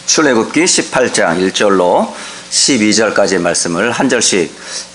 출애굽기 18장 1절로 12절까지의 말씀을 한 절씩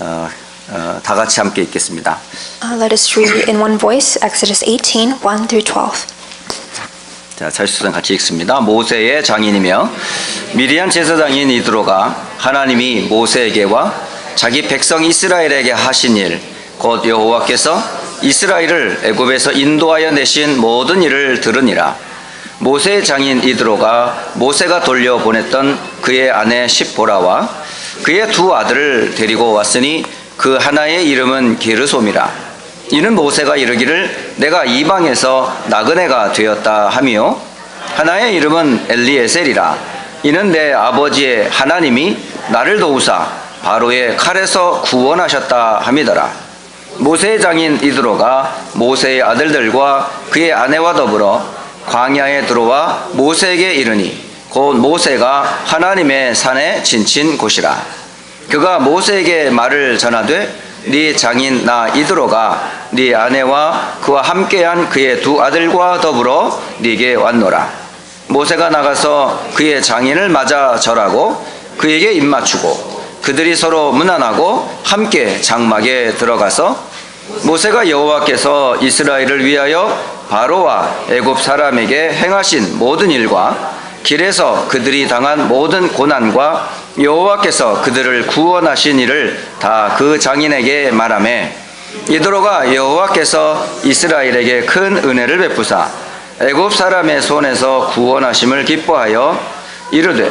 다 같이 함께 읽겠습니다. Let us read in one voice Exodus 18, 1 through 12. 자, 자유수상 같이 읽습니다. 모세의 장인이며 미디안 제사장인 이드로가 하나님이 모세에게와 자기 백성 이스라엘에게 하신 일, 곧 여호와께서 이스라엘을 애굽에서 인도하여 내신 모든 일을 들으니라. 모세의 장인 이드로가 모세가 돌려보냈던 그의 아내 십보라와 그의 두 아들을 데리고 왔으니 그 하나의 이름은 게르솜이라. 이는 모세가 이르기를 내가 이방에서 나그네가 되었다 하며 하나의 이름은 엘리에셀이라. 이는 내 아버지의 하나님이 나를 도우사 바로의 칼에서 구원하셨다 함이더라. 모세의 장인 이드로가 모세의 아들들과 그의 아내와 더불어 광야에 들어와 모세에게 이르니 곧 모세가 하나님의 산에 지친 곳이라. 그가 모세에게 말을 전하되 네 장인 나 이드로가 네 아내와 그와 함께한 그의 두 아들과 더불어 네게 왔노라. 모세가 나가서 그의 장인을 맞아 절하고 그에게 입맞추고 그들이 서로 문안하고 함께 장막에 들어가서 모세가 여호와께서 이스라엘을 위하여 바로와 애굽 사람에게 행하신 모든 일과 길에서 그들이 당한 모든 고난과 여호와께서 그들을 구원하신 일을 다 그 장인에게 말하매 이드로가 여호와께서 이스라엘에게 큰 은혜를 베푸사 애굽 사람의 손에서 구원하심을 기뻐하여 이르되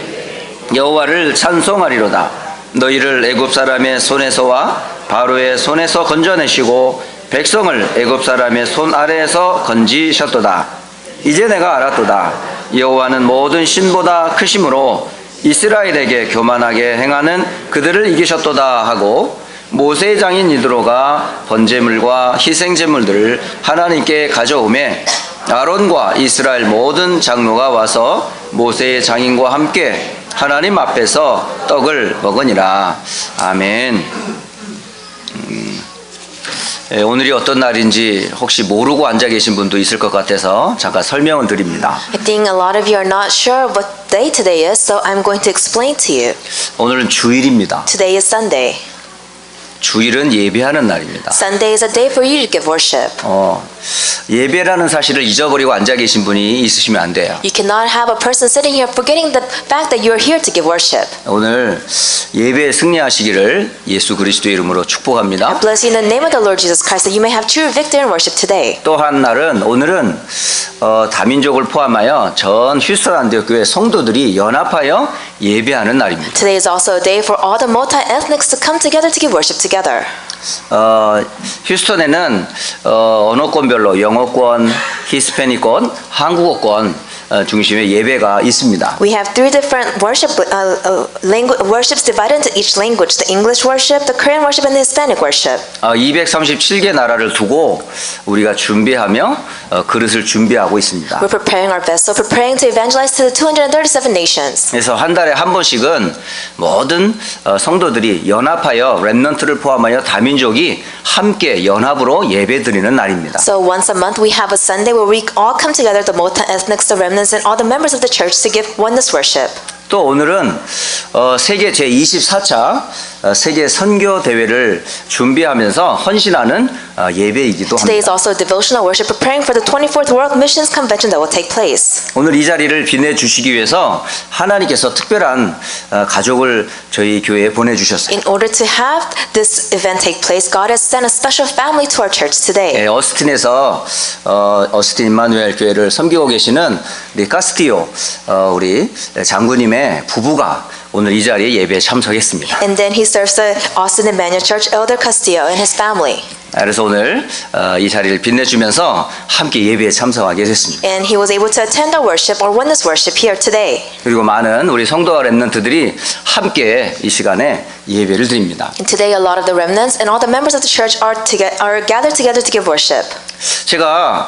여호와를 찬송하리로다. 너희를 애굽 사람의 손에서와 바로의 손에서 건져내시고 백성을 애굽 사람의 손 아래에서 건지셨도다. 이제 내가 알았도다. 여호와는 모든 신보다 크심으로 이스라엘에게 교만하게 행하는 그들을 이기셨도다 하고 모세의 장인 이드로가 번제물과 희생제물들을 하나님께 가져오매 아론과 이스라엘 모든 장로가 와서 모세의 장인과 함께 하나님 앞에서 떡을 먹으니라. 아멘. 오늘이 어떤 날인지 혹시 모르고 앉아 계신 분도 있을 것 같아서 잠깐 설명을 드립니다. I think a lot of you are not sure what day today is, so I'm going to explain to you. 오늘은 주일입니다. Today is Sunday. 주일은 예배하는 날입니다. Sunday is a day for you to give worship. 예배라는 사실을 잊어버리고 앉아 계신 분이 있으시면 안 돼요. You cannot have a person sitting here forgetting the fact that you are here to give worship. 오늘 예배에 승리하시기를 예수 그리스도의 이름으로 축복합니다. I bless you in the name of the Lord Jesus Christ that you may have true victory in worship today. 또 한 날은 오늘은 다민족을 포함하여 전 휴스턴 안디옥 교회 성도들이 연합하여 예배하는 날입니다. Today is also a day for all the multi-ethnics to come together to give worship together. 휴스턴에는 언어권별로 영어권, 히스패닉권, 한국어권 중심의 예배가 있습니다. We have three different worships divided into each language: the English worship, the Korean worship, and the Hispanic worship. 237개 나라를 두고 우리가 준비하며 그릇을 준비하고 있습니다. We're preparing our vessel, preparing to evangelize to the 237 nations. 그래서 한 달에 한 번씩은 모든 성도들이 연합하여 렘넌트를 포함하여 다민족이 함께 연합으로 예배드리는 날입니다. So once a month we have a Sunday where we all come together, the multi-ethnics, the remnants, and all the members of the church to give oneness worship. 또 오늘은 세계 제24차 세계 선교 대회를 준비하면서 헌신하는 예배이기도 Today is 합니다. also a devotional worship preparing for the 24th World Missions Convention that will take place. 오늘 이 자리를 빛내주시기 위해서 하나님께서 특별한 가족을 저희 교회에 보내주셨어요. In order to have this event take place, God has sent a special family to our church today. 어스틴에서 어스틴 임마누엘 교회를 섬기고 계시는 카스티오 우리 장군님의 부부가 오늘 이 자리에 예배에 참석했습니다. And then he serves the Austin Emmanuel Church Elder Castillo and his family. 그래서 오늘 이 자리를 빛내주면서 함께 예배에 참석하게 됐습니다. And he was able to attend our worship or oneness worship here today. 그리고 많은 우리 성도와 렘넌트들이 함께 이 시간에 예배를 드립니다. And today a lot of the remnants and all the members of the church are gathered together to give worship. 제가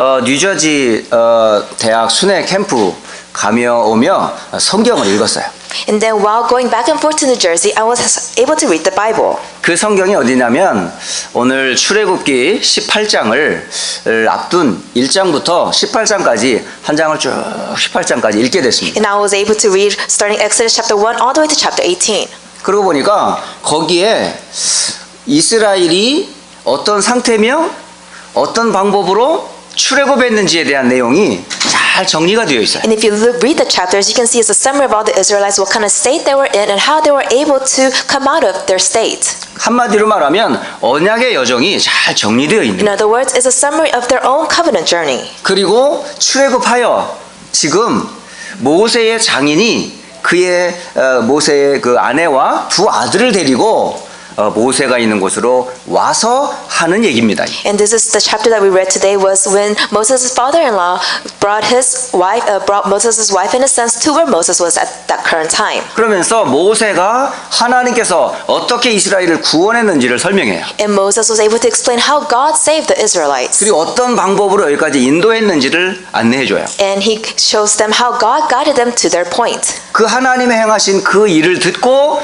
뉴저지 대학 순회 캠프 가며 오며 성경을 읽었어요. And then while going back and forth to New Jersey, I was able to read the Bible. 그 성경이 어디냐면 오늘 출애굽기 18장을 앞둔 1장부터 18장까지 한 장을 쭉 18장까지 읽게 됐습니다. And I was able to read starting Exodus chapter 1 all the way to chapter 18. 그러고 보니까 거기에 이스라엘이 어떤 상태며 어떤 방법으로 출애굽했는지에 대한 내용이 잘 정리가 되어 있어요. And if you read the chapters, you can see it's a summary of all the Israelites, what kind of state they were in and how they were able to come out of their state. 한마디로 말하면 언약의 여정이 잘 정리되어 있는 In other words, it's a summary of their own covenant journey. 그리고 출애굽하여 지금 모세의 장인이 그의 모세의 그 아내와 두 아들을 데리고 모세가 있는 곳으로 와서 하는 얘기입니다. And this is the chapter that we read today was when Moses' father-in-law brought Moses' wife and his sons to where Moses was at that current time. 그러면서 모세가 하나님께서 어떻게 이스라엘을 구원했는지를 설명해요. And Moses was able to explain how God saved the Israelites. 그리고 어떤 방법으로 여기까지 인도했는지를 안내해줘요. And he shows them how God guided them to their point. 그 하나님의 행하신 그 일을 듣고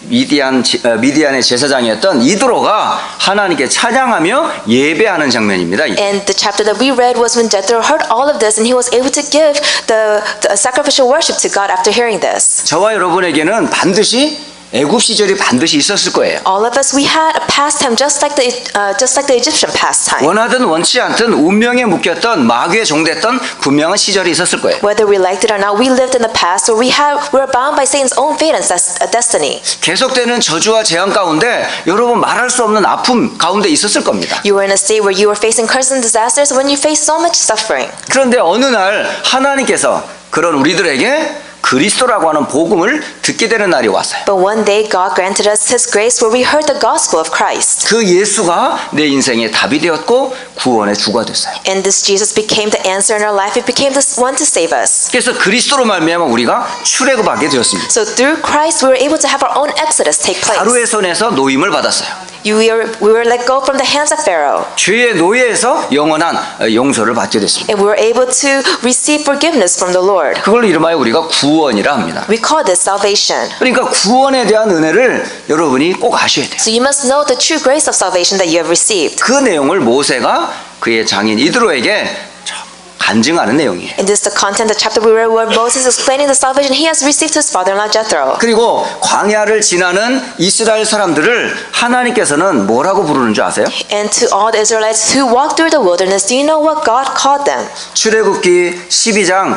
미디안의 제사장이었던 이드로가 하나님께 찬양하며 예배하는 장면입니다. And the chapter that we read was when Jethro heard all of this and he was able to give the sacrificial worship to God after hearing this. 저와 여러분에게는 반드시 애굽 시절이 반드시 있었을 거예요. All of us, we had a pastime just like the Egyptian pastime. 원하든 원치 않든 운명에 묶였던 마귀에 종됐던 분명한 시절이 있었을 거예요. Whether we liked it or not, we lived in the past, or we were bound by Satan's own fate and destiny. 계속되는 저주와 재앙 가운데 여러분 말할 수 없는 아픔 가운데 있었을 겁니다. You were in a state where you were facing curses and disasters when you faced so much suffering. 그런데 어느 날 하나님께서 그런 우리들에게 그리스도라고 하는 복음을 듣게 되는 날이 왔어요. But one day God granted us His grace where we heard the gospel of Christ. 그 예수가 내 인생의 답이 되었고 구원의 주가 됐어요. And this Jesus became the answer in our life. It became the one to save us. 그래서 그리스도로 말미암아 우리가 출애굽하게 되었습니다. So through Christ we were able to have our own exodus take place. 바로의 손에서 노임을 받았어요. We were let go from the hands of Pharaoh. 죄의 노예에서 영원한 용서를 받게 됐습니다. And we were able to receive forgiveness from the Lord. 그걸 이름하여 우리가 구원이라 합니다. We call this salvation. 그러니까 구원에 대한 은혜를 여러분이 꼭 아셔야 돼요. So you must know the true grace of salvation that you have received. 그 내용을 모세가 그의 장인 이드로에게 간증하는 내용이에요. And this is the content, the chapter we read where Moses is explaining the salvation he has received to his father-in-law Jethro. 그리고 광야를 지나는 이스라엘 사람들을 하나님께서는 뭐라고 부르는 줄 아세요? And to all the Israelites who walked through the wilderness, do you know what God called them? 출애굽기 12장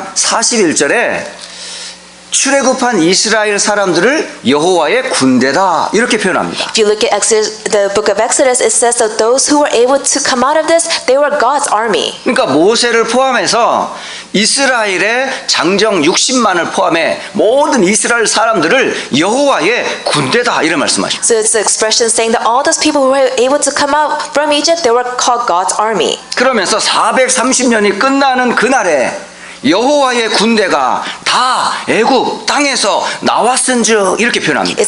41절에 출애굽한 이스라엘 사람들을 여호와의 군대다 이렇게 표현합니다. If you look at Exodus, the book of Exodus, it says that those who were able to come out of this, they were God's army. 그러니까 모세를 포함해서 이스라엘의 장정 60만을 포함해 모든 이스라엘 사람들을 여호와의 군대다 이런 말씀하십니다. So it's the expression saying that all those people who were able to come out from Egypt, they were called God's army. 그러면서 430년이 끝나는 그날에 여호와의 군대가 다 애굽 땅에서 나왔은즉 이렇게 표현합니다.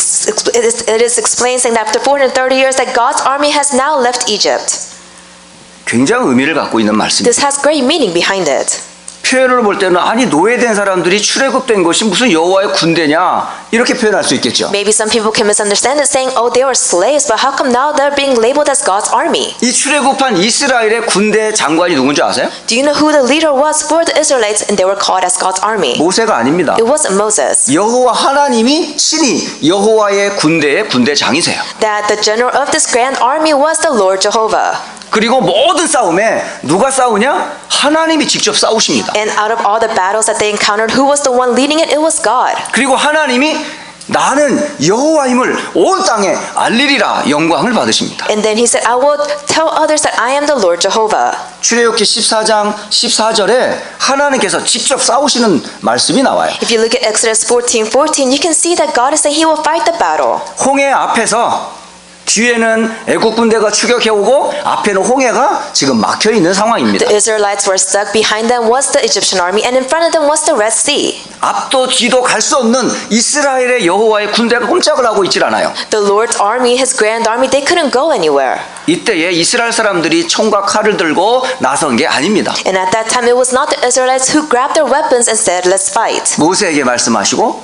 It is explained saying that after 430 years that God's army has now left Egypt. 굉장히 의미를 갖고 있는 말씀입니다. This has great meaning behind it. 표현을 볼 때는 아니 노예된 사람들이 출애굽된 것이 무슨 여호와의 군대냐 이렇게 표현할 수 있겠죠. Maybe some people can misunderstand it saying, oh, they were slaves, but how come now they're being labeled as God's army? 이 출애굽한 이스라엘의 군대 장관이 누군지 아세요? Do you know who the leader was for the Israelites? And they were called as God's army. 모세가 아닙니다. It wasn't Moses. 여호와 하나님이 친히 여호와의 군대의 군대장이세요. That the general of this grand army was the Lord Jehovah. 그리고 모든 싸움에 누가 싸우냐? 하나님이 직접 싸우십니다. And out of all the battles that they encountered, who was the one leading it? It was God. 그리고 하나님이 나는 여호와임을 온 땅에 알리리라 영광을 받으십니다. And then he said, I will tell others that I am the Lord Jehovah. 출애굽기 14장 14절에 하나님께서 직접 싸우시는 말씀이 나와요. If you look at Exodus 14:14, you can see that God is saying he will fight the battle. 홍해 앞에서 뒤에는 애국 군대가 추격해 오고 앞에는 홍해가 지금 막혀 있는 상황입니다. The Israelites were stuck. Behind them was the Egyptian army, and in front of them was the Red Sea. 앞도 뒤도 갈 수 없는 이스라엘의 여호와의 군대가 꼼짝을 하고 있질 않아요. The Lord's army, his grand army, they couldn't go anywhere. 이때에 이스라엘 사람들이 총과 칼을 들고 나선 게 아닙니다. And at that time, it was not the Israelites who grabbed their weapons and said, let's fight. 모세에게 말씀하시고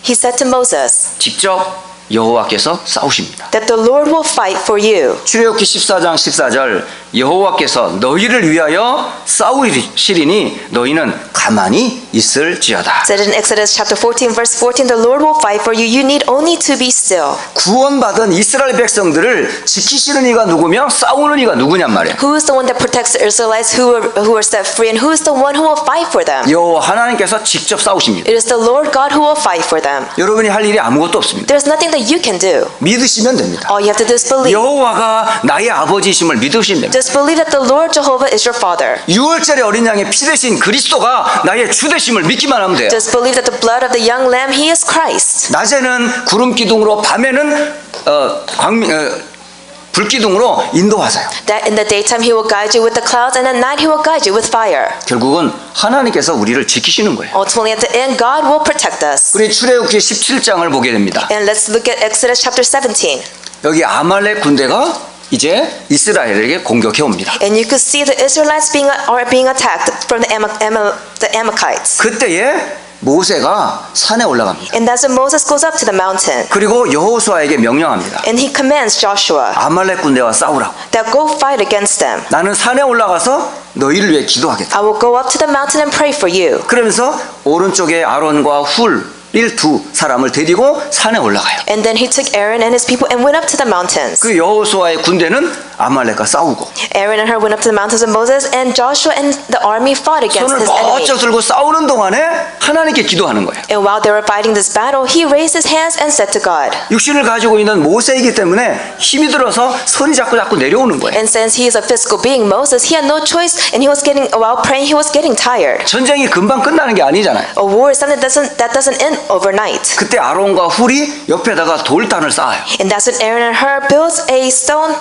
He said to Moses 직접 여호와께서 싸우십니다. that the Lord will fight for you. 출애굽기 14장 14절 여호와께서 너희를 위하여 싸우시리니 너희는 가만히 있을지어다. Said in Exodus chapter 14 verse 14, the Lord will fight for you. You need only to be still. 구원받은 이스라엘 백성들을 지키시는 이가 누구며 싸우는 이가 누구냔 말이야. Who is the one that protects the Israelites who are set free, and who is the one who will fight for them? 여호와 하나님께서 직접 싸우십니다. It is the Lord God who will fight for them. 여러분이 할 일이 아무것도 없습니다. There's nothing that you can do. 믿으시면 됩니다. All you have to do is believe. 여호와가 나의 아버지이심을 믿으시면 됩니다. Just believe that the Lord Jehovah is your Father. 6월절에 어린 양의 피 대신 그리스도가 나의 주 되심을 믿기만 하면 돼요. Just believe that the blood of the young lamb, He is Christ. 낮에는 구름 기둥으로 밤에는 불 기둥으로 인도하세요. That in the daytime He will guide you with the clouds, and at night He will guide you with fire. 결국은 하나님께서 우리를 지키시는 거예요. Ultimately, at the end, God will protect us. 우리 출애굽기 17장을 보게 됩니다. And let's look at Exodus chapter 17. 여기 아말렉 군대가 이제 이스라엘에게 공격해 옵니다. And you could see the Israelites are being attacked from the Amalekites. 그때에 모세가 산에 올라갑니다. And that's when Moses goes up to the mountain. 그리고 여호수아에게 명령합니다. And he commands Joshua 아말렉 군대와 싸우라고. that go fight against them. 나는 산에 올라가서 너희를 위해 기도하겠다. I will go up to the mountain and pray for you. 그러면서 오른쪽에 아론과 훌 두 사람을 데리고 산에 올라가요. And then he took Aaron and his people and went up to the mountains. 그 여호수아의 군대는 아말렉과 싸우고 Aaron and her went up to the mountains of Moses, and Joshua and the army fought against 손을 his enemy. 뻗쳐 들고 싸우는 동안에 하나님께 기도하는 거예요. And while they were fighting this battle, he raised his hands and said to God. 육신을 가지고 있는 모세이기 때문에 힘이 들어서 손이 자꾸 내려오는 거예요. And since he is a physical being, Moses, he had no choice, and while praying, he was getting tired. 전쟁이 금방 끝나는 게 아니잖아요. A war is something that doesn't end overnight. 그때 아론과 훌이 옆에다가 돌단을 쌓아요. And that's when Aaron and Hur built a stone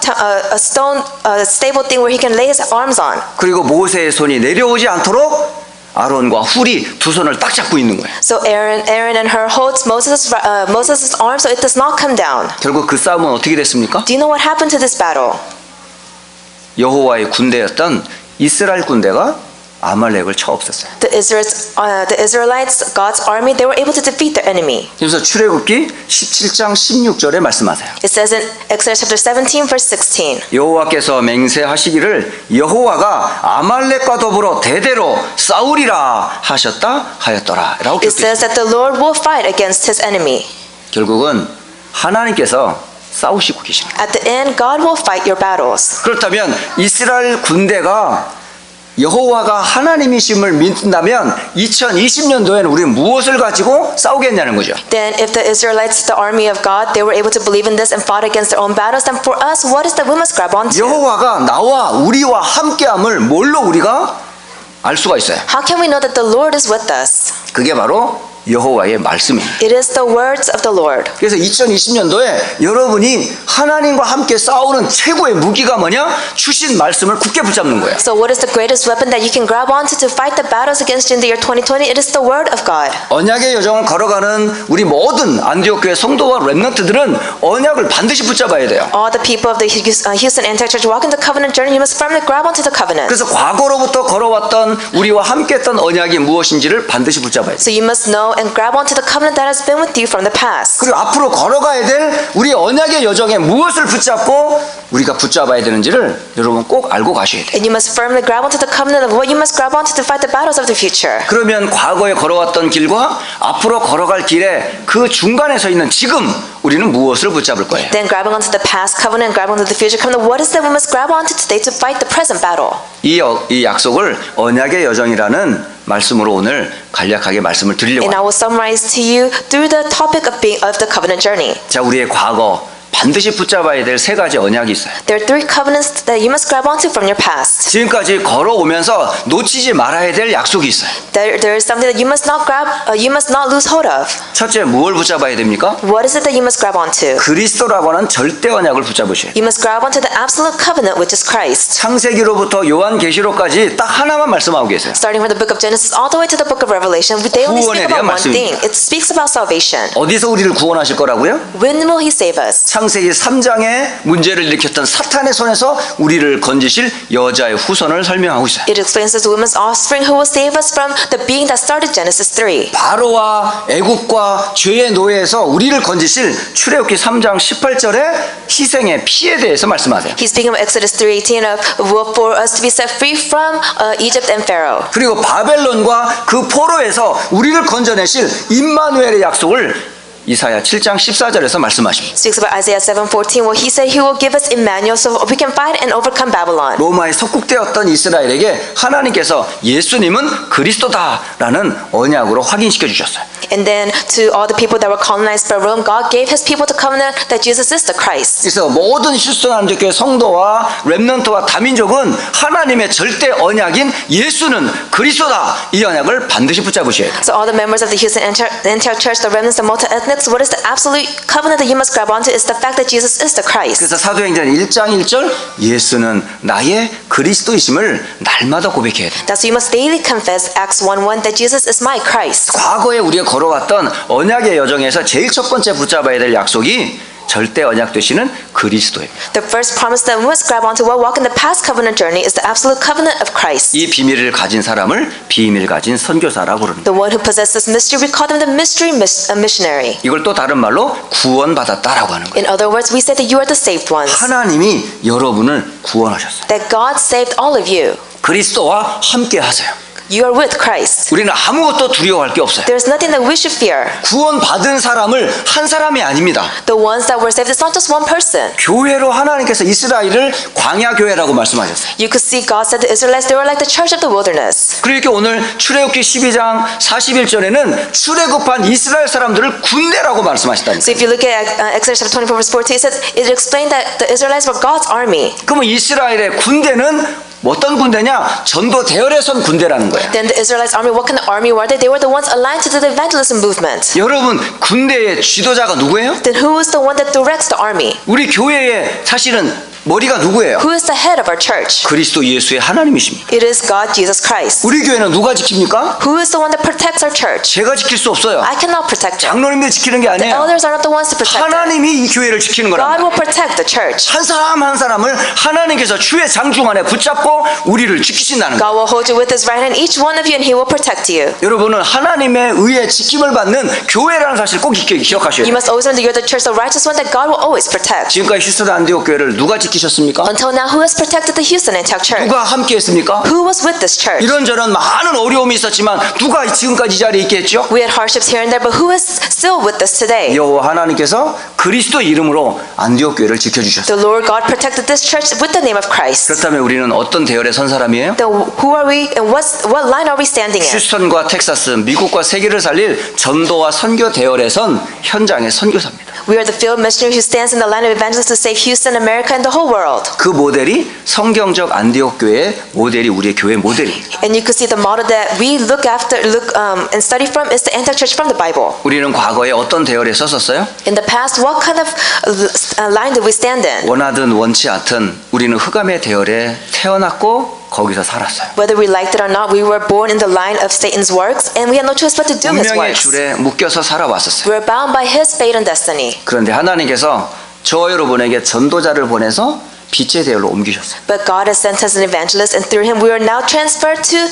stable thing where he can lay his arms on. 그리고 모세의 손이 내려오지 않도록 아론과 훌이 두 손을 딱 잡고 있는 거예요. So Aaron and Hur holds Moses' arm so it does not come down. 결국 그 싸움은 어떻게 됐습니까? Do you know what happened to this battle? 여호와의 군대였던 이스라엘 군대가 아말렉을 쳐 없앴어요. The Israelites, God's army, they were able to defeat their enemy. 그래서 출애굽기 17장 16절에 말씀하세요. It says in Exodus chapter 17 verse 16. 여호와께서 맹세하시기를 여호와가 아말렉과 더불어 대대로 싸우리라 하였더라. 라고 It says that the Lord will fight against his enemy. 결국은 하나님께서 싸우시고 계십니다. At the end, God will fight your battles. 그렇다면 이스라엘 군대가 여호와가 하나님이심을 믿는다면 2020년도에는 우리는 무엇을 가지고 싸우겠냐는 거죠. Then if the Israelites, the army of God, they were able to believe in this and fought against their own battles, then for us, what is that we must grab onto? 여호와가 나와 우리와 함께함을 뭘로 우리가 알 수가 있어요? How can we know that the Lord is with us? 그게 바로 여호와의 말씀입니다. It is the words of the Lord. 그래서 2020년도에 여러분이 하나님과 함께 싸우는 최고의 무기가 뭐냐? 주신 말씀을 굳게 붙잡는 거예요. So what is the greatest weapon that you can grab onto to fight the battles against you in the year 2020? It is the word of God. 언약의 여정을 걸어가는 우리 모든 안디옥 교회 성도와 렘넌트들은 언약을 반드시 붙잡아야 돼요. All the people of the Houston Antioch Church walking the covenant journey, you must firmly grab onto the covenant. 그래서 과거로부터 걸어왔던 우리와 함께했던 언약이 무엇인지를 반드시 붙잡아야 돼요. So you must know and grab onto the covenant that has been with you from the past. 그리고 앞으로 걸어가야 될 우리 언약의 여정에 무엇을 붙잡고 우리가 붙잡아야 되는지를 여러분 꼭 알고 가셔야 돼요. And you must firmly grab onto the covenant of what you must grab onto to fight the battles of the future. 그러면 과거에 걸어왔던 길과 앞으로 걸어갈 길에 그 중간에 서 있는 지금 우리는 무엇을 붙잡을 거예요? Then grabbing onto the past covenant and grabbing onto the future covenant, what is that we must grab onto today to fight the present battle? 이 약속을 언약의 여정이라는 말씀으로 오늘 간략하게 말씀을 드리려고 And I 합니다. will summarize to you through the topic of the covenant journey. 자, 우리의 과거 반드시 붙잡아야 될 세 가지 언약이 있어요. There are 3 covenants that you must grab onto from your past. 지금까지 걸어오면서 놓치지 말아야 될 약속이 있어요. There is something that you must not lose hold of. 첫째, 무엇을 붙잡아야 됩니까? What is it that you must grab onto? 그리스도라고 하는 절대 언약을 붙잡으셔야 돼요. You must grab onto the absolute covenant, which is Christ. 창세기로부터 요한계시록까지 딱 하나만 말씀하고 계세요. Starting from the book of Genesis all the way to the book of Revelation, they only speak 구원에 about 대한 one 말씀입니다. thing. It speaks about salvation. 어디서 우리를 구원하실 거라고요? When will He save us? 창세기 3장에 문제를 일으켰던 사탄의 손에서 우리를 건지실 여자의 후손을 설명하고 있어요. It explains the woman's offspring who will save us from the being that started Genesis 3. 바로와 애국과 죄의 노예에서 우리를 건지실 출애굽기 3장 18절의 희생의 피에 대해서 말씀하세요. He's speaking of Exodus 3:18 of for us to be set free from Egypt and Pharaoh. 그리고 바벨론과 그 포로에서 우리를 건져내실 임마누엘의 약속을 이사야 7장 14절에서 말씀하십니다. Speaks about Isaiah 7:14 where he said he will give us Emmanuel so we can fight and overcome Babylon. 로마에 속국되었던 이스라엘에게 하나님께서 예수님은 그리스도다라는 언약으로 확인시켜 주셨어요. And then to all the people that were colonized by Rome, God gave his people the covenant that Jesus is the Christ. 그래서 모든 실존한교회 성도와 렘넌트와 다민족은 하나님의 절대 언약인 예수는 그리스도다 이 언약을 반드시 붙잡으셔야 돼요. So all the members of the Houston Antioch Church, the remnants, the multi-ethnics, what is the absolute covenant that you must grab onto is the fact that Jesus is the Christ. 그래서 사도행전 1장 1절 예수는 나의 그리스도이심을 날마다 고백해야 돼요. That's why you must daily confess Acts 1:1 that Jesus is my Christ. 과거에 우리가 걸어왔던 언약의 여정에서 제일 첫 번째 붙잡아야 될 약속이 절대 언약 되시는 그리스도예요. The first promise that we must grab onto while walking the past covenant journey is the absolute covenant of Christ. 이 비밀을 가진 사람을 비밀 가진 선교사라고 부릅니다. The one who possesses mystery, we call them the mystery missionary. 이걸 또 다른 말로 구원받았다라고 하는 거예요. In other words, we say that you are the saved ones. 하나님이 여러분을 구원하셨어요. That God saved all of you. 그리스도와 함께 하세요. You are with Christ. 우리는 아무것도 두려워할 게 없어요. There is nothing that we should fear. 구원받은 사람을 한 사람이 아닙니다. The ones that were saved, it's not just one person. 교회로 하나님께서 이스라엘을 광야 교회라고 말씀하셨어요. You could see God said the Israelites, they were like the church of the wilderness. 그렇게 오늘 출애굽기 12장 41절에는 출애굽한 이스라엘 사람들을 군대라고 말씀하셨다니까. So if you look at Exodus 24 verse 14, it explained that the Israelites were God's army. 그러면 이스라엘의 군대는 어떤 군대냐? 전도 대열에 선 군대라는 거예요. Then the Israelites army, what kind of army were they? They were the ones aligned to the evangelism movement. 여러분 군대의 지도자가 누구예요? Then who is the one that directs the army? 우리 교회의 사실은 머리가 누구예요? Who is the head of our church? 그리스도 예수의 하나님이십니다. It is God, Jesus Christ. 우리 교회는 누가 지킵니까? Who is the one that protects our church? 제가 지킬 수 없어요. I cannot protect them. 장로님들 지키는 게 The 아니에요. elders are not the ones to protect them. 하나님이 이 교회를 지키는 God 거랍니다. will protect the church. 한 사람 한 사람을 하나님께서 주의 장중 안에 붙잡고 우리를 지키신다는 거예요. God will hold you with His right hand, each one of you, and He will protect you. 여러분은 하나님의 의에 지킴을 받는 교회라는 사실 꼭 기억하셔야 You 돼요. must always remember that you're the church, the righteous one that God will always protect. 지금까지 휴스턴 안디옥 교회를 누가 지키셨습니까? Until now, who has protected the Houston Antioch Church? 누가 함께 했습니까? Who was with this church? 이런저런 많은 어려움이 있었지만 누가 지금까지 이 자리에 있게 했죠? We had hardships here and there, but who is still with us today? 여호와 하나님께서 그리스도 이름으로 안디옥 교회를 지켜주셨어요. The Lord God protected this church with the name of Christ. 그렇다면 우리는 어떤 대열에 선 사람이에요? Then who are we and what line are we standing in? 휴스턴과 텍사스, 미국과 세계를 살릴 전도와 선교 대열에 선 현장의 선교사입니다. We are the field missionary who stands in the line of evangelists to save Houston, America, and the whole world. 그 모델이 성경적 안디옥 교회의 모델이 우리의 교회 모델이에요. And you could see the model that we look and study from is the Antioch Church from the Bible. 우리는 과거에 어떤 대열에 섰었어요? In the past, what kind of line did we stand in? 원하든 원치 않든 우리는 흑암의 대열에 태어났고 거기서 살았어요. Whether we liked it or not, we were born in the line of Satan's works, and we had no choice but to do his 운명의 works. 줄에 묶여서 살아왔었어요. We were bound by his fate and destiny. 그런데 하나님께서 저와 여러분에게 전도자를 보내서 빛의 대열로 옮기셨어요. But God has sent us an evangelist, and through him we are now transferred to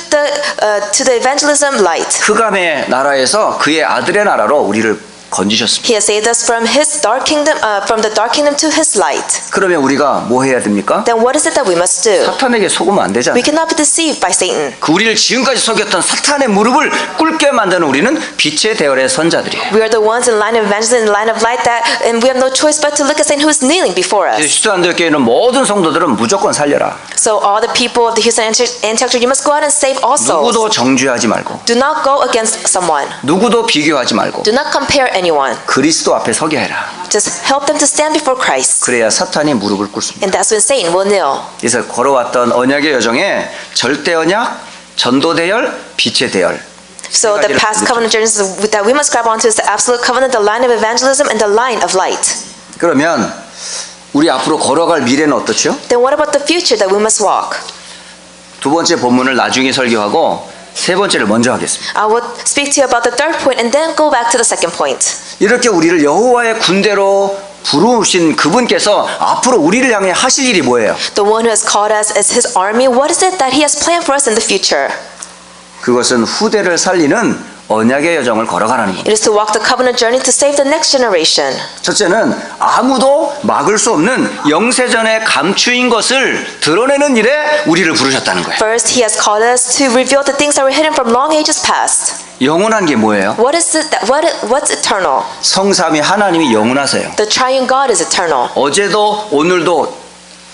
the evangelism light. 흑암의 나라에서 그의 아들의 나라로 우리를 건지셨습니다. He has saved us from his dark kingdom, from the dark kingdom to his light. 그러면 우리가 뭐 해야 됩니까? Then what is it that we must do? 사탄에게 속으면 안 We 되잖아요. cannot be deceived by Satan. 그 우리를 지금까지 속였던 사탄의 무릎을 꿇게 만드는 우리는 빛의 대열의 선자들이에요. We are the ones in line of evangelism, in line of light, and we have no choice but to look at Satan who is kneeling before us. 휴스턴 안디옥 교회는 모든 성도들은 무조건 살려라. So all the people of the Houston Antioch Church, you must go out and save all souls. 누구도 정죄하지 말고 Do not go against someone. 누구도 비교하지 말고 Do not compare anyone. 그리스도 앞에 서게 해라. Just help them to stand before Christ. 그래야 사탄이 무릎을 꿇습니다. And that's when Satan will kneel. 그래서 걸어왔던 언약의 여정에 절대 언약, 전도 대열, 빛의 대열. So the past covenant journeys that we must grab onto is the absolute covenant, the line of evangelism, and the line of light. 그러면 우리 앞으로 걸어갈 미래는 어떻죠? Then what about the future that we must walk? 두 번째 본문을 나중에 설교하고 세 번째를 먼저 하겠습니다. I will speak to you about the third point and then go back to the second point. 이렇게 우리를 여호와의 군대로 부르신 그분께서 앞으로 우리를 향해 하실 일이 뭐예요? The one who has called us as his army, what is it that he has planned for us in the future? 그것은 후대를 살리는 언약의 여정을 걸어가라는 겁니다. It is to walk the covenant journey to save the next generation. 첫째는 아무도 막을 수 없는 영세전에 감추인 것을 드러내는 일에 우리를 부르셨다는 거예요. First, he has called us to reveal the things that were hidden from long ages past. 영원한 게 뭐예요? What is it that what's eternal? 성삼위 하나님이 영원하세요. The triune God is eternal. 어제도 오늘도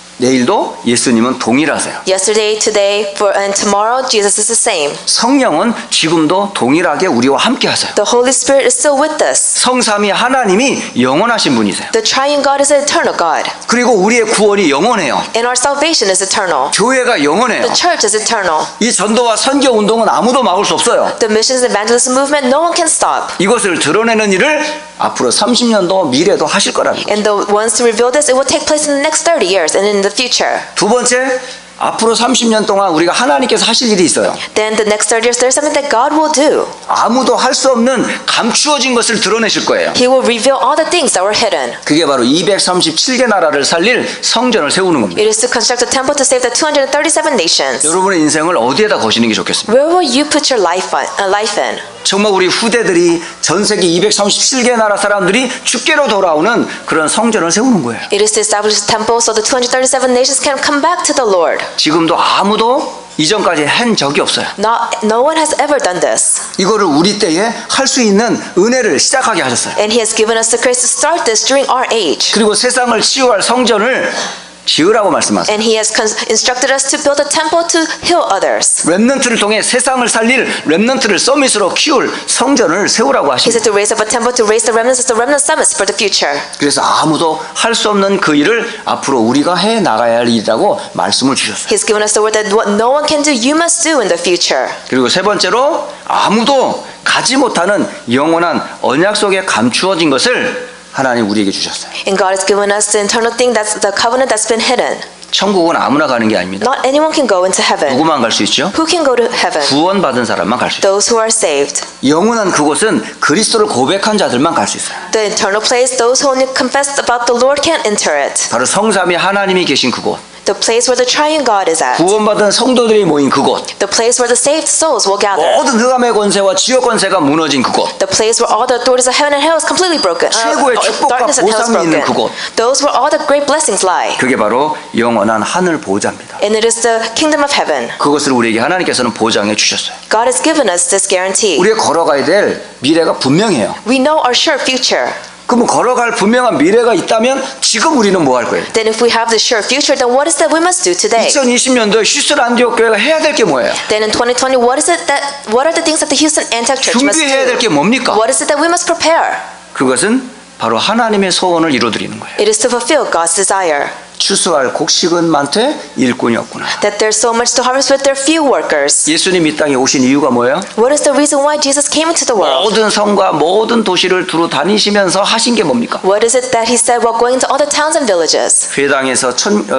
내일도 예수님은 동일하세요. Yesterday, today, and tomorrow, Jesus is the same. 성령은 지금도 동일하게 우리와 함께 하세요. The Holy Spirit is still with us. 성삼위 하나님이 영원하신 분이세요. The triune God is an eternal God. 그리고 우리의 구원이 영원해요. And our salvation is eternal. 교회가 영원해요. The church is eternal. 이 전도와 선교 운동은 아무도 막을 수 없어요. The missions and evangelism movement, no one can stop. 이것을 드러내는 일을 앞으로 30년도 미래도 하실 거라는 거예요. And the ones to reveal this, it will take place in the next 30 years and in the future. 두 번째, 앞으로 30년 동안 우리가 하나님께서 하실 일이 있어요. Then the next 30 years, there's something that God will do. 아무도 할 수 없는 감추어진 것을 드러내실 거예요. He will reveal all the things that were hidden. 그게 바로 237개 나라를 살릴 성전을 세우는 겁니다. It is to construct a temple to save the 237 nations. 여러분의 인생을 어디에다 거시는 게 좋겠습니까? Where will you put your life in? 정말 우리 후대들이 전 세계 237개 나라 사람들이 주께로 돌아오는 그런 성전을 세우는 거예요. It is to establish a temple so the 237 nations can come back to the Lord. 지금도 아무도 이전까지 한 적이 없어요. No one has ever done this. 이거를 우리 때에 할 수 있는 은혜를 시작하게 하셨어요. And He has given us the grace to start this during our age. 그리고 세상을 치유할 성전을 지으라고 말씀하세요. And He has instructed us to build a temple to heal others. 렘넌트를 통해 세상을 살릴 렘넌트를 서밋으로 키울 성전을 세우라고 He said 하십니다. to raise up a temple to raise the remnants as the remnant summits for the future. 그래서 아무도 할 수 없는 그 일을 앞으로 우리가 해 나가야 할 일이라고 말씀을 주셨어요. He's given us the word that what no one can do, you must do in the future. 그리고 세 번째로 아무도 가지 못하는 영원한 언약 속에 감추어진 것을 하나님 우리에게 주셨어요. And God has given us the eternal thing, that's the covenant that's been hidden. 천국은 아무나 가는 게 아닙니다. Not anyone can go into heaven. 누구만 갈 수 있죠? Who can go to heaven? 구원받은 사람만 갈 수 있어요. Those who are saved. 영원한 그곳은 그리스도를 고백한 자들만 갈 수 있어요. The eternal place, those who only confess about the Lord can't enter it. 바로 성삼위 하나님이 계신 그곳, The place where the triune God is at. 구원받은 성도들이 모인 그곳, The place where the saved souls will gather. 모든 흑암의 권세와 지옥 권세가 무너진 그곳, The place where all the authorities of heaven and hell is completely broken. 최고의 축복과 Darkness and hell is 보상이 있는 broken. 그곳. Those where all the great blessings lie. 그게 바로 영원한 하늘 보좌입니다. And it is the kingdom of heaven. 그것을 우리에게 하나님께서는 보장해 주셨어요. God has given us this guarantee. 우리가 걸어가야 될 미래가 분명해요. We know our sure future. 그럼 걸어갈 분명한 미래가 있다면 지금 우리는 뭐 할 거예요? Then if we have the sure future, then what is that we must do today? 2020년도에 휴스턴 안디옥 교회가 해야 될 게 뭐예요? Then in 2020, what are the things that the Houston Antioch Church must 준비해야 될 게 do? 뭡니까? What is it that we must prepare? 그것은 바로 하나님의 소원을 이루어드리는 거예요. It is to fulfill God's desire. 추수할 곡식은 많되 일꾼이 없구나. That there's so much to harvest but there are few workers. 예수님 이 땅에 오신 이유가 뭐예요? What is the reason why Jesus came into the world? 모든 성과 모든 도시를 두루 다니시면서 하신 게 뭡니까? What is it that he said while going into all the towns and villages? 회당에서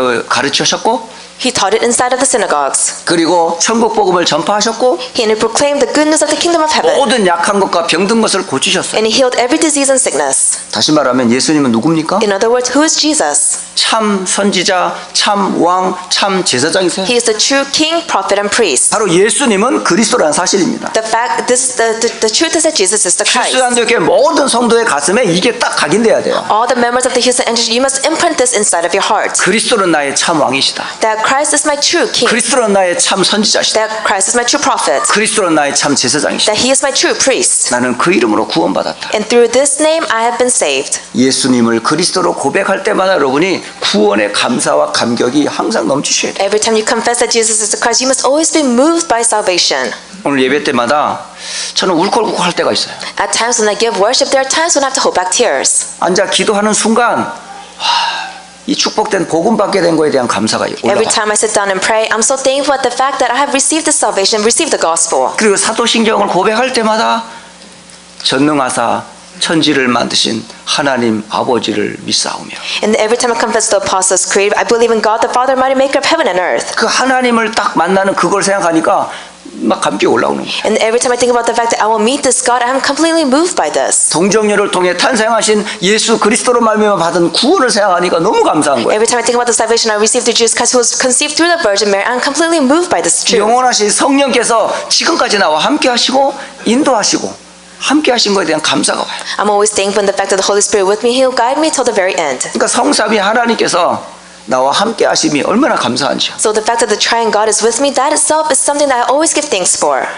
가르치셨고, He taught it inside of the synagogues. 그리고 천국 복음을 전파하셨고, He proclaimed the good news of the kingdom of heaven. 모든 약한 것과 병든 것을 고치셨어요. And he healed every disease and sickness. 다시 말하면 예수님은 누굽니까? In other words, who is Jesus? 참 선지자, 참 왕, 참 제사장이세요. He is the true king, prophet, and priest. 바로 예수님은 그리스도라는 사실입니다. The truth is that Jesus is the Christ. 휴스턴교회 모든 성도의 가슴에 이게 딱 각인돼야 돼요. All the members of the Houston Antioch, you must imprint this inside of your heart. 그리스도는 나의 참 왕이시다. That Christ is my true king. 그리스도는 나의 참 선지자시다. That Christ is my true prophet. 그리스도는 나의 참 제사장이시다. That he is my true priest. 나는 그 이름으로 구원받았다. And through this name I have been saved. 예수님을 그리스도로 고백할 때마다 여러분이 구원의 감사와 감격이 항상 넘치셔야 돼요. Every time you confess that Jesus is the Christ, you must always be moved by salvation. 오늘 예배 때마다 저는 울컥울컥 할 때가 있어요. At times when I give worship, there are times when I have to hold back tears. 앉아 기도하는 순간 이 축복된 복음 받게 된 거에 대한 감사가 Every 올라가요. time I sit down and pray, I'm so thankful at the fact that I have received this salvation, received the gospel. 그리고 사도신경을 고백할 때마다 전능하사 천지를 만드신 하나님 아버지를 믿사오며 And every time I confess the Apostles' Creed, I believe in God the Father, mighty maker of heaven and earth. 그 하나님을 딱 만나는 그걸 생각하니까 막 감격이 올라오는 거예요. And every time I think about the fact that I will meet this God, I'm completely moved by this. 동정녀를 통해 탄생하신 예수 그리스도로 말미암아 받은 구원을 생각하니까 너무 감사한 거예요. Every time I think about the salvation I received through Jesus Christ, who was conceived through the Virgin Mary, I'm completely moved by this truth. 영원하신 성령께서 지금까지 나와 함께 하시고 인도하시고 함께 하신 것에 대한 감사가 와요. I'm always thankful in the fact that the Holy Spirit with me, He'll guide me till the very end. 그러니까 성삼위 하나님께서 나와 함께 하심이 얼마나 감사한지요. So the fact that the triune God is with me, that itself is something that I always give thanks for.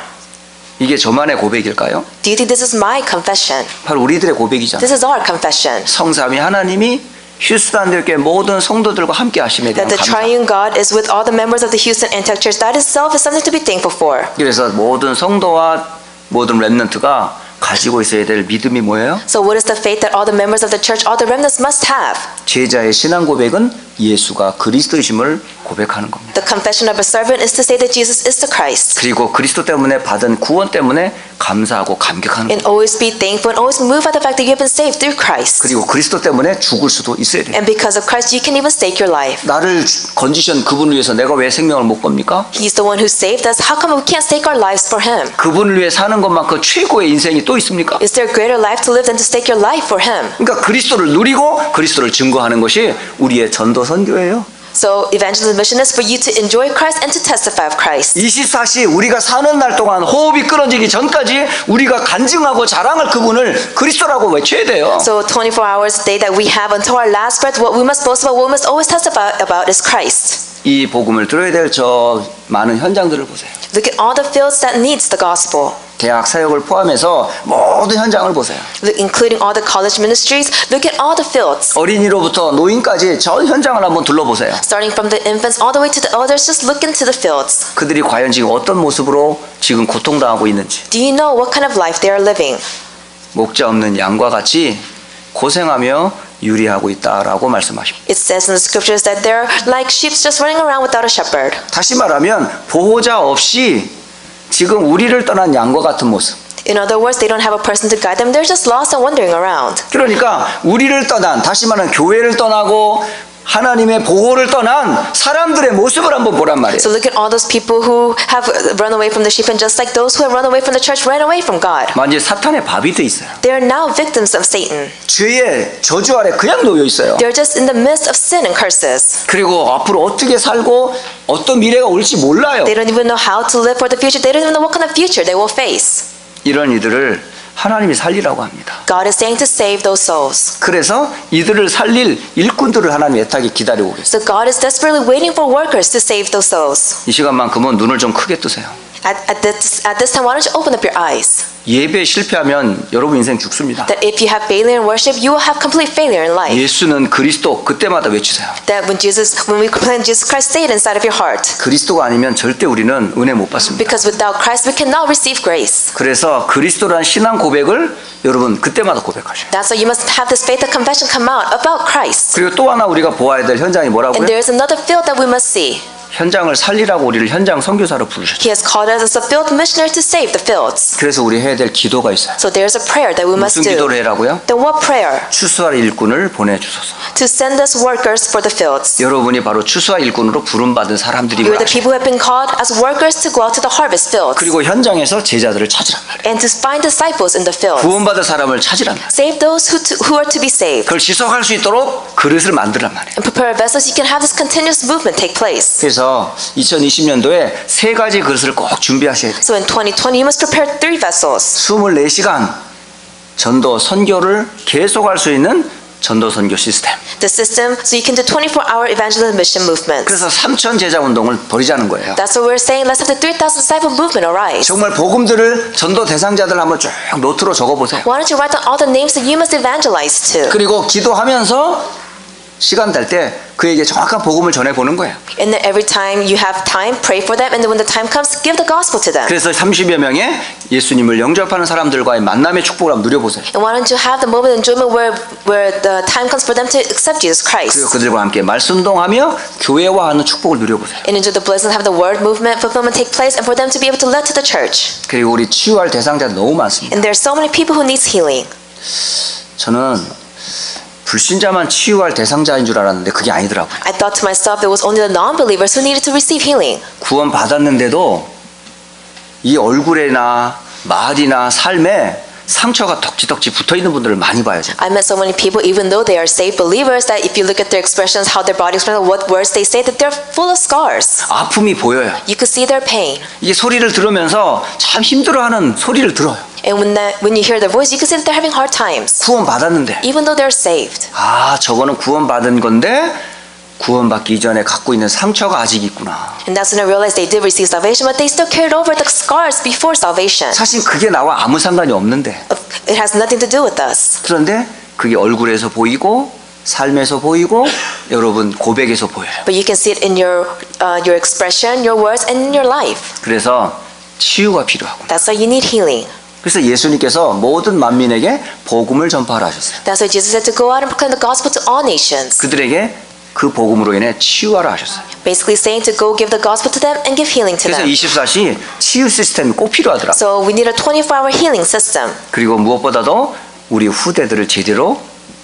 이게 저만의 고백일까요? Do you think this is my confession? 바로 우리들의 고백이잖아요. This is our confession. 성삼위 하나님이 휴스턴 교회 모든 성도들과 함께 하심에 대한 That the 감사. triune God is with all the members of the Houston Antioch Church. That itself is something to be thankful for. 그래서 모든 성도와 모든 렘넌트가 가지고 있어야 될 믿음이 뭐예요? So what is the faith that all the members of the church, all the remnants must have? 제자의 신앙 고백은 예수가 그리스도이심을 고백하는 겁니다. The confession of a servant is to say that Jesus is the Christ. 그리고 그리스도 때문에 받은 구원 때문에 감사하고 감격하는 And 겁니다. always be thankful and always moved by the fact that you have been saved through Christ. 그리고 그리스도 때문에 죽을 수도 있어야 돼요. And because of Christ, you can even stake your life. 나를 건지신 그분을 위해서 내가 왜 생명을 못 겁니까? He's the one who saved us. How come we can't stake our lives for Him? 그분을 위해 사는 것만큼 최고의 인생이 또 있습니까? Is there a greater life to live than to stake your life for Him? 그러니까 그리스도를 누리고 그리스도를 증거하는 것이 우리의 전도 선교예요. So evangelism mission is for you to enjoy Christ and to testify of Christ. 24시 우리가 사는 날 동안 호흡이 끊어지기 전까지 우리가 간증하고 자랑할 그분을 그리스도라고 외쳐야 돼요. So 24 hours a day that we have until our last breath, what we must boast about, what we must always testify about is Christ. 이 복음을 들어야 될 저 많은 현장들을 보세요. Look at all the fields that needs the gospel. 대학 사역을 포함해서 모든 현장을 보세요. Look, including all the college ministries, look at all the fields. 어린이로부터 노인까지 전 현장을 한번 둘러보세요. Starting from the infants all the way to the elders, just look into the fields. 그들이 과연 지금 어떤 모습으로 지금 고통당하고 있는지. Do you know what kind of life they are living? 목자 없는 양과 같이 고생하며 유리하고 있다라고 말씀하십니다. It says in the scriptures that they're like sheep just running around without a shepherd. 다시 말하면 보호자 없이 지금 우리를 떠난 양과 같은 모습. In other words, they don't have a person to guide them. They're just lost and wandering around. 그러니까 우리를 떠난, 다시 말하면 교회를 떠나고 하나님의 보호를 떠난 사람들의 모습을 한번 보란 말이에요. So look at all those people who have run away from the sheep, and just like those who have run away from the church ran away from God. 완전히 사탄의 밥이 돼 있어요. They are now victims of Satan. 죄의 저주 아래 그냥 놓여 있어요. They're just in the midst of sin and curses. 그리고 앞으로 어떻게 살고 어떤 미래가 올지 몰라요. They don't even know how to live for the future. They don't even know what kind of future they will face. 이런 이들을 하나님이 살리라고 합니다. God is saying to save those souls. 그래서 이들을 살릴 일꾼들을 하나님 애타게 기다리고 계세요. So God is desperately waiting for workers to save those souls. 이 시간만큼은 눈을 좀 크게 뜨세요. At this time, why don't you open up your eyes? 예배에 실패하면 여러분 인생 죽습니다. That if you have failure in worship, you will have complete failure in life. 예수는 그리스도 그때마다 외치세요. That when we proclaim Jesus Christ, say it inside of your heart. 그리스도가 아니면 절대 우리는 은혜 못 받습니다. Because without Christ, we cannot receive grace. 그래서 그리스도란 신앙 고백을 여러분 그때마다 고백하셔요. That's why you must have this faith of confession come out about Christ. 그리고 또 하나 우리가 보아야 될 현장이 뭐라고요? And there is another field that we must see. 현장을 살리라고 우리를 현장 선교사로 부르셨죠. He has called us as a field missionary to save the fields. 그래서 우리 해야 될 기도가 있어요. So there's a prayer that we must 무슨 do. 기도를 해라고요? Then what prayer? 추수할 일꾼을 보내주소서. To send us workers for the fields. 여러분이 바로 추수할 일꾼으로 부름받은 사람들이고 You're the people who have been called as workers to go out to the harvest fields. 그리고 현장에서 제자들을 찾으란 말이에요. And to find disciples in the fields. 구원받은 사람을 찾으란 말이에요. Save those who are to be saved. 그걸 지속할 수 있도록 그릇을 만들란 말이에요. And prepare vessels so you can have this continuous movement take place. 그래서 2020년도에 세 가지 그릇을 꼭 준비하셔야 돼요. So in 2020, you must prepare 3 vessels. 24시간 전도 선교를 계속할 수 있는 전도 선교 시스템. The system so you can do 24-hour evangelism mission movements. 그래서 3,000 제자 운동을 벌이자는 거예요. That's what we're saying. Let's have the 3,000 disciple movement arise. 정말 복음들을 전도 대상자들 한번 쭉 노트로 적어보세요. Why don't you write down all the names that you must evangelize to? 그리고 기도하면서 시간 될 때 그에게 정확한 복음을 전해보는 거예요. And then every time you have time, pray for them. And then when the time comes, give the gospel to them. 그래서 30여 명의 예수님을 영접하는 사람들과의 만남의 축복을 한번 누려보세요. And why don't you have the moment of enjoyment where the time comes for them to accept Jesus 그리고 Christ? 그들과 함께 말씀동하며 교회화하는 축복을 누려보세요. And enjoy the blessing, have the word movement fulfillment take place, and for them to be able to lead to the church. 그리고 우리 치유할 대상자들 너무 많습니다. And there are so many people who needs healing. 저는 불신자만 치유할 대상자인 줄 알았는데 그게 아니더라고요. I thought to myself it was only the non-believers who needed to receive healing. 구원 받았는데도 이 얼굴이나 말이나 삶에 상처가 덕지덕지 붙어있는 분들을 많이 봐요. 제가. I met so many people, even though they are saved believers, that if you look at their expressions, how their body expresses, what words they say, that they're full of scars. 아픔이 보여요. You could see their pain. 이게 소리를 들으면서 참 힘들어하는 소리를 들어요. And when you hear their voice, you can see that they're having hard times, 구원 받았는데 even though they're saved. 아 저거는 구원 받은 건데 구원받기 이전에 갖고 있는 상처가 아직 있구나. And that's when I realized they did receive salvation, but they still carried over the scars before salvation. 사실 그게 나와 아무 상관이 없는데 It has nothing to do with us. 그런데 그게 얼굴에서 보이고 삶에서 보이고 여러분 고백에서 보여요. But you can see it in your expression, your words, and in your life. 그래서 치유가 필요하고 That's why you need healing. 그래서 예수님께서 모든 만민에게 복음을 전파하라 하셨어요. That's why Jesus said to go out and proclaim the gospel to all nations. 그들에게 그 복음으로 인해 치유하라 하셨어요. Basically saying to go give the gospel to them and give healing to 그래서 them. 24시 치유 시스템이 꼭 필요하더라. So we need a 24-hour healing system. 그리고 무엇보다도 우리 후대들을 제대로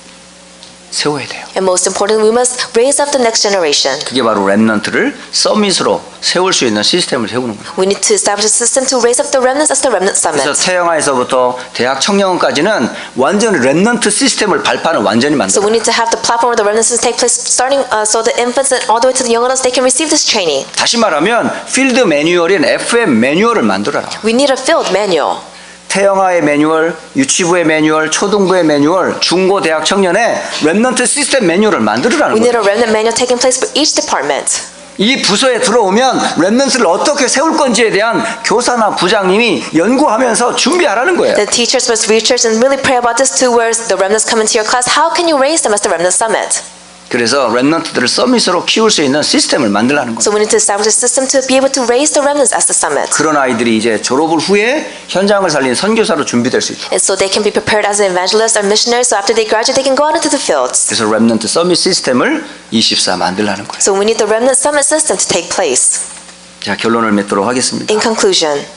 세워야 돼요. And most important, we must raise up the next generation. 그게 바로 렘넌트를 서밋으로 세울 수 있는 시스템을 세우는 거예요. We need to establish a system to raise up the remnants as the remnant 그래서 summit. 태영아에서부터 대학 청년까지는 완전 렘넌트 시스템을 발판을 완전히 So 만들어요. we need to have the platform where the remnants take place, starting so the infants and all the way to the young adults, they can receive this training. 다시 말하면 필드 매뉴얼인 FM 매뉴얼을 만들어라. We need a field manual. 태영아의 매뉴얼, 유치부의 매뉴얼, 초등부의 매뉴얼, 중고 대학 청년의 렘넌트 시스템 매뉴얼을 만들으라는 We need 거예요. a remnant manual taking place for each department. 이 부서에 들어오면 렘넌트를 어떻게 세울 건지에 대한 교사나 부장님이 연구하면서 준비하라는 거예요. The teachers must research and really pray about this too, where the remnants come into your class. How can you raise them as the remnant summit? 그래서 렘넌트들을 서밋으로 키울 수 있는 시스템을 만들라는 거예요. So we need to establish a system to be able to raise the remnants as the summit. 그런 아이들이 이제 졸업을 후에 현장을 살리는 선교사로 준비될 수 있죠. And so they can be prepared as an evangelist or missionary, so after they graduate, they can go out into the fields. 그래서 렘넌트 서밋 시스템을 24 만들라는 거예요. So we need the remnant summit system to take place. 자, 결론을 맺도록 하겠습니다. In conclusion,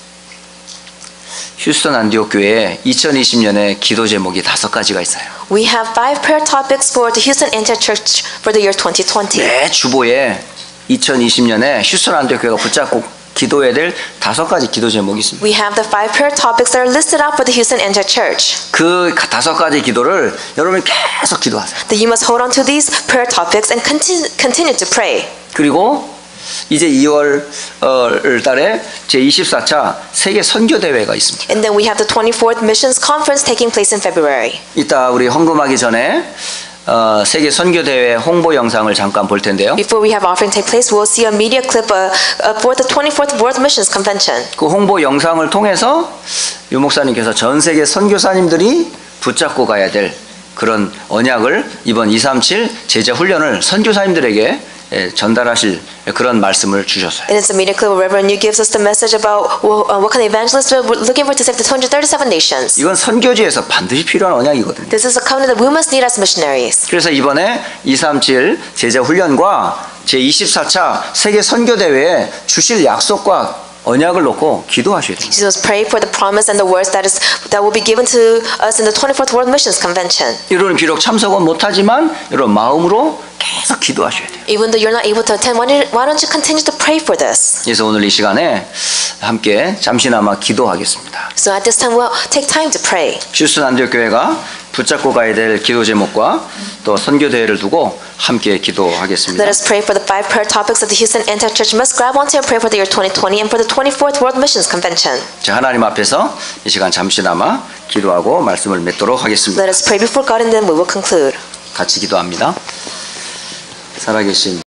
휴스턴 안디옥 교회에 2020년에 기도 제목이 5가지가 있어요. we have 5 prayer topics for the Houston Antioch Church for the year 2020. 매 주보에 2020년에 휴스턴 안디옥 교회가 붙잡고 기도해야 될 5가지 기도 제목이 있습니다. We have the 5 prayer topics that are listed out for the Houston Antioch Church. 그 5가지 기도를 여러분이 계속 기도하세요. That you must hold on to these prayer topics and continue to pray. 그리고 이제 2월 달에 제24차 세계 선교 대회가 있습니다. And then we have the 24th Missions Conference taking place in February. 이따 우리 헌금하기 전에 세계 선교 대회 홍보 영상을 잠깐 볼 텐데요. Before we have offering take place, we'll see a media clip for the 24th World Missions Convention. 그 홍보 영상을 통해서 유 목사님께서 전 세계 선교사님들이 붙잡고 가야 될 그런 언약을 이번 237 제자 훈련을 선교사님들에게 전달하실 그런 말씀을 주셨어요. And it's a media clip where Reverend Yu gives us the message about what kind of evangelists we're looking for to save the 237 nations. 이건 선교지에서 반드시 필요한 언약이거든요. This is a covenant that we must need as missionaries. 그래서 이번에 237 제자 훈련과 제24차 세계 선교 대회에 주실 약속과 언약을 놓고 기도하셔야 됩니다. Jesus pray for the promise and the words that will be given to us in the 24th World Missions Convention. 여러분 비록 참석은 못하지만 여러분 마음으로 계속 기도하셔야 돼요. Even though you're not able to attend, why don't you continue to pray for this? 그래서 오늘 이 시간에 함께 잠시나마 기도하겠습니다. So at this time, we'll take time to pray. 휴스턴 안디옥 교회가 붙잡고 가야 될 기도 제목과 또 선교 대회를 두고 함께 기도하겠습니다. Let us pray for the 5 prayer topics that the Houston Antioch Church must grab onto and pray for the year 2020 and for the 24th World Missions Convention. 자, 하나님 앞에서 이 시간 잠시나마 기도하고 말씀을 맺도록 하겠습니다. Let us pray before God and then we will conclude. 같이 기도합니다. 살아계신